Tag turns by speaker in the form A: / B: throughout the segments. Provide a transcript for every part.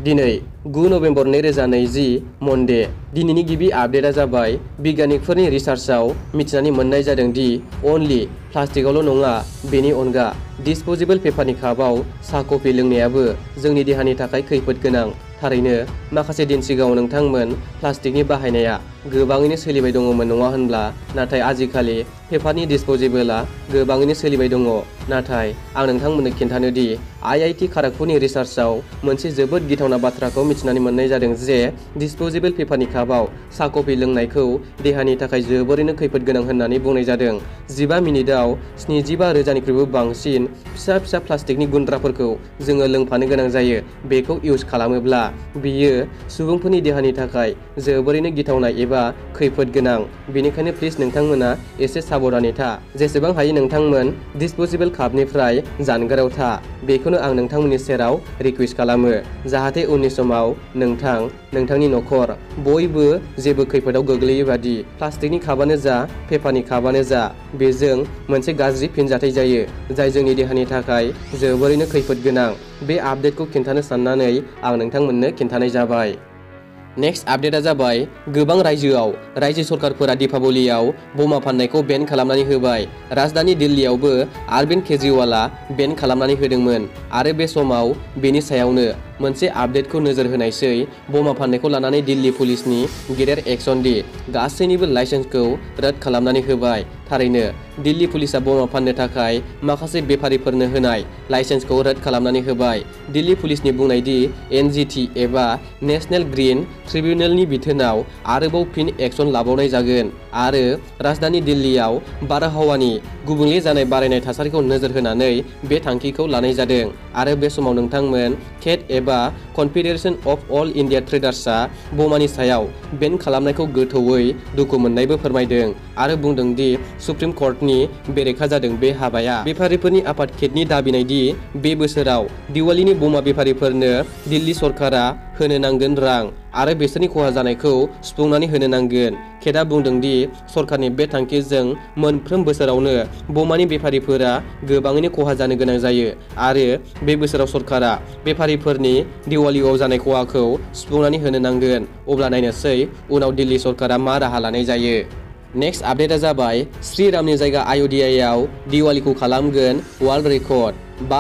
A: दिनै 9 November 2020 Monday दिनैनि गिबि आपडेटआ जाबाय बिगियानिकफोरनि रिसार्चआव मिथिनानै मोननाय जादों दि अनलि प्लास्टिकआवल' नङा बेनि अनगा डिस्पोजेबल पेपारनि कापआव साहा कफि लोंनायाबो जोंनि देहानि थाखाय खैफोद गोनां। थारैनो माखासे दिन सिगाङाव नोंथांमोन प्लास्टिकनि बाहायनाया गोबाङैनो सोलिबाय दङमोन नङा होनब्ला? नाथाय आजिखालि पेपारनि डिस्पोजेबलआ गोबाङैनो सोलिबाय दङ। नाथाय आं नोंथांमोननो खिन्थानो दि IIT खड़गपुरनि रिसार्चआव मोनसे जोबोद गिथावना बाथ्राखौ मिथिनानै मोननाय जादों जे डिस्पोजेबल पेपारनि कापआव साहा कफि लोंनायखौ देहानि थाखाय जोबोरैनो खैफोद गोनां होननानै बुंनाय जादों। 15 मिनिटआव 75,000निख्रुइबो बांसिन फिसा फिसा प्लास्टिकनि गुन्द्राफोरखौ जोङो लोंफानो गोनां जायो। बेखौ इउज खालामोब्ला बियो सुबुंफोरनि देहानि थाखाय जोबोरैनो गिथावना एबा खैफोद गोनां। बेनिखायनो प्लिज नोंथांमोना एसे साबधानै था। जेसेबां हायो नोंथांमोन डिस्पोजेबल कापनिफ्राय जानगाराव था। बेखौनो आं नोंथांमोननि सेराव रिक्वेस्ट खालामो जाहाथे उननि समाव नोंथांनि न'खर बयबो जेबो खैफोदाव गोग्लैयै बादि। प्लास्टिकनि कापआनो जा पेपारनि कापआनो जा बेजों मोनसे गाज्रि फिनजाथाय जायो जाय जोंनि देहानि थाखाय जोबोरैनो खैफोद गोनां। बे आपडेटखौ खिन्थानो साननानै आं नोंथांमोननो खिन्थानाय जाबाय। नेक्स्ट आपडेटआ जाबाय गोबां रायजो सरकारफोरा दीपावलियाव बमा फाननायखौ बेन खालामनानै होबाय। राजधानी दिल्लीयावबो अरविंद केजरीवालआ बेन खालामनानै होदोंमोन आरो बे समाव बेनि सायावनो मोनसे आपडेटखौ नोजोर होनायसै। बमा फाननायखौ लानानै दिल्ली पुलिसनि गेदेर एक्शन दि गासैनिबो लाइसेन्सखौ रद्द खालामनानै होबाय। थारैनो दिल्ली पुलिसआ बमा फाननो थाखाय माखासे बेफारिफोरनो होनाय लाइसेन्सखौ रद्द खालामनानै होबाय। दिल्ली पुलिसनि बुंनाय दि NGT एबा नेशनेल ग्रीन ट्रिब्यूनलनि बिथोनाव आरोबाव फिन एक्शन लाबावनाय जागोन आरो राजधानी दिल्लीयाव बारहावानि गुबुंले जानाय बारायनाय थासारिखौ नोजोर होनानै बे थांखिखौ लानाय जादों। आरो बे समाव नोंथांमोन केट एबा कन्फेडारेशन अफ अल इन्डिया ट्रेडार्सआ बमानि सायाव बेन खालामनायखौ गोथौयै दुखु मोननायबो फोरमायदों आरो बुंदों दि सुप्रिम कर्टनि बेरेखा जादों बे हाबाया। बेफारिफोरनि आफाद केटनि दाबिनाय दि बे बोसोराव दिवालीनि बमा बेफारिफोरनो दिल्ली सरकारा होनो नांगोन रां आरो बिसोरनि खहा जानायखौ सुफुंनानै होनो नांगोन। केटआ बुंदों दि सरकारनि बे थांखिजों मोनफ्रोम बोसोरावनो बमानि बेफारिफोरा गोबाङैनो खहा जानो गोनां जायो आरो बे बोसोराव सरकारा बेफारिफोरनि दिवालीयाव जानाय खहाखौ सुफुंनानै होनो नांगोन। अब्ला नायनोसै उनाव दिल्ली सरकारा मा राहा लानाय जायो। नेक्स्ट आपडेटआ जाबाय श्रीरामनि जायगा अयोध्यायाव दिवालीखौ खालामगोन वर्ल्ड रेकर्ड।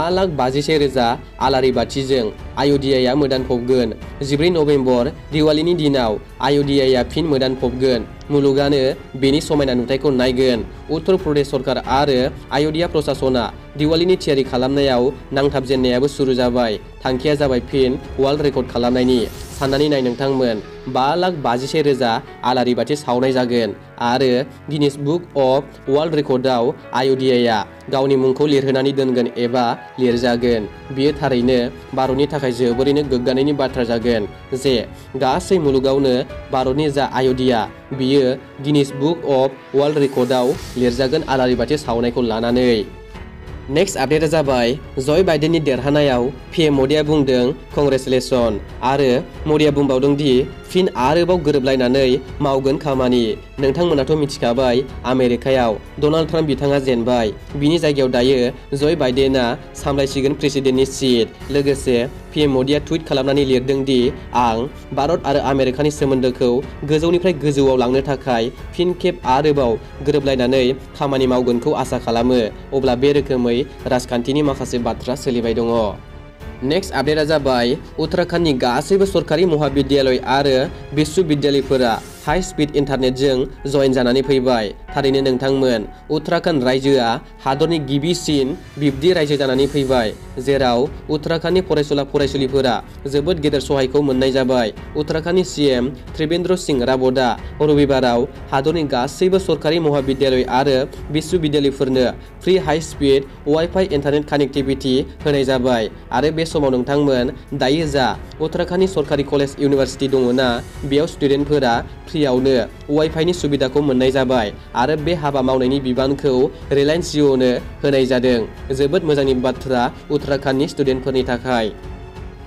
A: 5,51,000 आलारि बाथिजों अयोध्याया मोदानफबगोन। 14 नभेम्बर दिवालीनि दिनाव अयोध्याया फिन मोदानफबगोन। मुलुगानो बेनि समायना नुथायखौ नायगोन। उत्तर प्रदेश सरकार आरो अयोध्या प्रशासना दिवालीनि थियारि खालामनायाव नांथाबजेननायाबो सुरु जाबाय। थांखिया जाबाय फिन वर्ल्ड रेकर्ड खालामनायनि। साननानै नाय नोंथांमोन 5,51,000 आलारि बाथि सावनाय जागोन आरो गिनिस बुक अफ वर्ल्ड रेकर्डआव अयोध्याया गावनि मुंखौ लिरहोनानै दोनगोन एबा लिरजागोन। बियो थारैनो भारतनि थाखाय जोबोरैनो गोग्गानायनि बाथ्रा जागोन जे गासै मुलुगावनो भारतनि जा अयोध्या बियो गिनिस बुक अफ वर्ल्ड रेकर्डआव लिरजागोन आलारि बाथि सावनायखौ लानानै। नेक्स्ट आपडेटआ जाबाय जय बाइडेननि देरहानायाव PM मदिआ बुंदों कंग्रेचुलेसन आरो मदिआ बुंबावदों दि फिन आरोबाव गोरोबलायनानै मावगोन खामानि। नोंथांमोनाथ' मिथिखाबाय आमेरिकायाव डनाल्ड ट्राम्प बिथाङा जेनबाय। बिनि जायगायाव दायो जय बाइडेना सामलायसिगोन प्रेसिडेन्टनि सिट। लोगोसे PM मदिआ टुइट खालामनानै लिरदों दि आं भारत आरो आमेरिकानि सोमोन्दोखौ गोजौनिफ्राय गोजौआव लांनो थाखाय फिन खेब आरोबाव गोरोबलायनानै खामानि मावगोनखौ आसा खालामो। अब्ला बे रोखोमै राजखान्थिनि माखासे बाथ्रा सोलिबाय दङ। नेक्स्ट आपडेटआ जाबाय उत्तराखंडनि गासैबो सरकारि महाविद्यालय आरो विश्वविद्यालयफोरा हाई स्पीड इन्टारनेटजों जयेन जानानै फैबाय। थारैनो नोंथांमोन उत्तराखंड रायजोआ हादरनि गिबिसिन बिब्दि रायजो जानानै फैबाय जेराव उत्तराखंडनि फरायसुला फरायसुलिफोरा जोबोद गेदेर सहायखौ मोननाय जाबाय। उत्तराखंडनि CM त्रिवेंद्र सिंह रावतआ रबिबाराव हादरनि गासैबो सरकारि महाविद्यालय आरो विश्वविद्यालयफोरनो free high speed wifi internet connectivity होनाय जाबाय। आरो बे समाव नोंथांमोन दायो जा उत्तराखंडनि सरकारि कलेज इउनिभारसिटि दङना बेयाव स्टुडेन्टफोरा फ्रियावनो वाईफाईनि सुबिदाखौ मोननाय जाबाय आरो बे हाबा मावनायनि बिबानखौ रिलायन्स जिअ'नो होनाय जादों। जोबोद मोजांनि बाथ्रा उत्तराखंडनि स्टुडेन्टफोरनि थाखाय।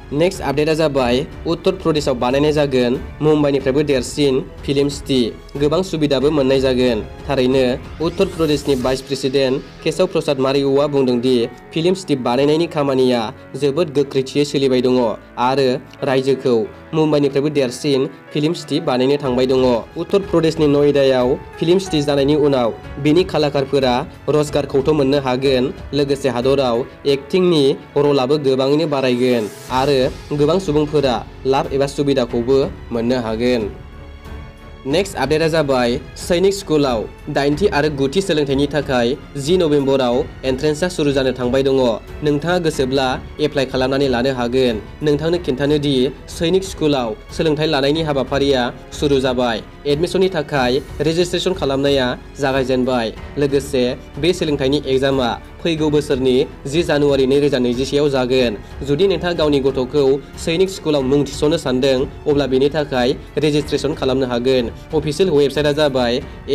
A: नेक्स्ट आपडेटआ जाबाय उत्तर प्रदेशआव बानायनाय जागोन मुम्बाइनिफ्रायबो देरसिन फिल्म सिटी गोबां सुबिदाबो मोननाय जागोन। थारैनो उत्तर प्रदेशनि भाइस प्रेसिडेन्ट केशव प्रसाद मौर्यआ बुंदों दि फिल्म सिटी बानायनायनि खामानिया जोबोद गोख्रैथियै सोलिबाय दङ आरो रायजोखौ मुम्बाइनिफ्रायबो देरसिन फिल्म सिटी बानायनो थांबाय दङ। उत्तर प्रदेशनि नयडायाव फिल्म सिटी जानायनि उनाव बेनि कलाकारफोरा रजगारखौथ' मोननो हागोन, लोगोसे हादराव एक्टिंनि रलाबो गोबाङैनो बारायगोन आरो गोबां सुबुंफोरा लाब एबा सुबिदाखौबो मोननो हागोन। नेक्स्ट आपडेटआ जाबाय सैनिक स्कुलाव 8थि आरो 9थि सोलोंथाइनि थाखाय 10 नभेम्बराव एन्ट्रेन्सआ सुरु जानो थांबाय दङ। नोंथाङा गोसोब्ला एप्लाइ खालामनानै लानो हागोन। नोंथांनो खिन्थानो दि सैनिक स्कुलाव सोलोंथाइ लानायनि हाबाफारिया सुरु जाबाय। एडमिसननि थाखाय रेजिस्ट्रेसन खालामनाया जागायजेनबाय। लोगोसे बे सोलोंथाइनि एग्जामआ फैगौ बोसोरनि 10 जानुवारि 2021आव जागोन। जुदि नोंथाङा गावनि गथ'खौ सैनिक स्कुलाव मुं थिसननो सानदों अब्ला बेनि थाखाय रेजिस्ट्रेसन खालामनो हागोन। अफिसियेल वेबसाइटआ जाबाय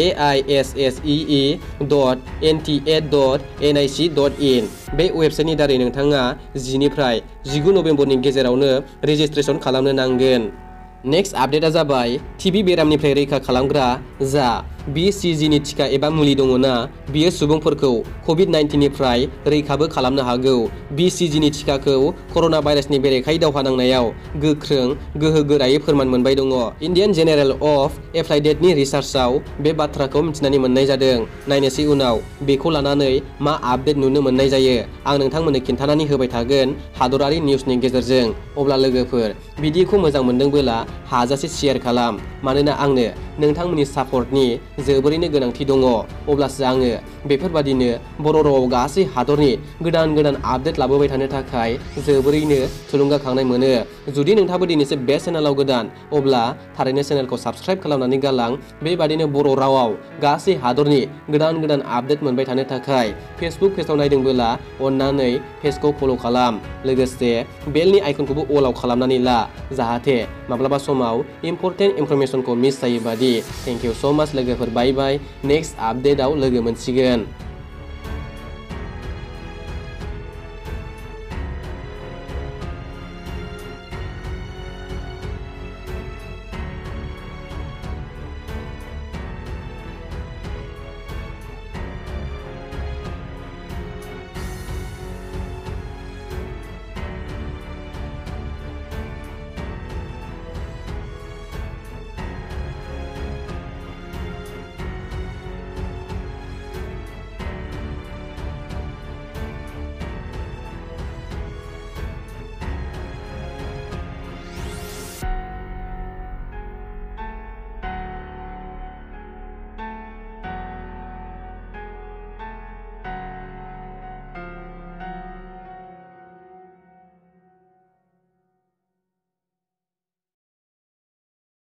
A: aissee.nta.nic.in। बे वेबसाइटनि दारै नोंथाङा 10 निफ्राय 19 नभेम्बरनि गेजेरावनो रेजिस्ट्रेसन खालामनो नांगोन। नेक्स्ट आपडेटआ जाबाय टिबि बेरामनिफ्राय रैखा खालामग्रा जा BCGनि टिका एबा मुलि दङना बियो सुबुंफोरखौ COVID-19निफ्राय रैखाबो खालामनो हागौ। BCGनि टिकाखौ कर'ना भाइरासनि बेरेखायै दावहा नांनायाव गोख्रों गोहोगोरायै फोरमान मोनबाय दङ। इन्डियान जेनेरेल अफ एप्लाइडेडनि रिसार्चआव बे बाथ्राखौ मिथिनानै मोननाय जादों। नायनोसै उनाव बेखौ लानानै मा आपडेट नुनो मोननाय जायो। आं नोंथांमोननो खिन्थानानै होबाय थागोन हादरारि निउसनि गेजेरजों। अब्ला लोगोफोर भिडिअखौ मोजां मोनदोंबोला हाजासे शेयार खालाम, मानोना आंनो नोंथांमोननि सापर्टनि जोबोरैनो गोनांथि दङ। अब्लासो आङो बेफोरबादिनो बर' रावाव गासै हादरनि गोदान आपडेट लाबोबाय थानो थाखाय जोबोरैनो थुलुंगाखांनाय मोनो। जुदि नोंथाङाबो दिनैसो बे चेनेलाव गोदान अब्ला थारैनो चेनेलखौ साबस्क्राइब खालामनानै गालां। बेबादिनो बर' रावाव गासै हादरनि गोदान आपडेट मोनबाय थानो थाखाय फेसबुक पेजाव नायदोंबोला अन्नानै पेजखौ फल' खालाम। लोगोसे बेलनि आइकनखौबो अलाव खालामनानै ला, जाहाथे माब्लाबा समाव इम्परटेन्ट इनफरमेसनखौ मिस जायोबादि। थेंक इउ स' माच लोगोफोर, बाय बाय। नेक्स्ट आपडेटआव लोगो मोनसिगोन।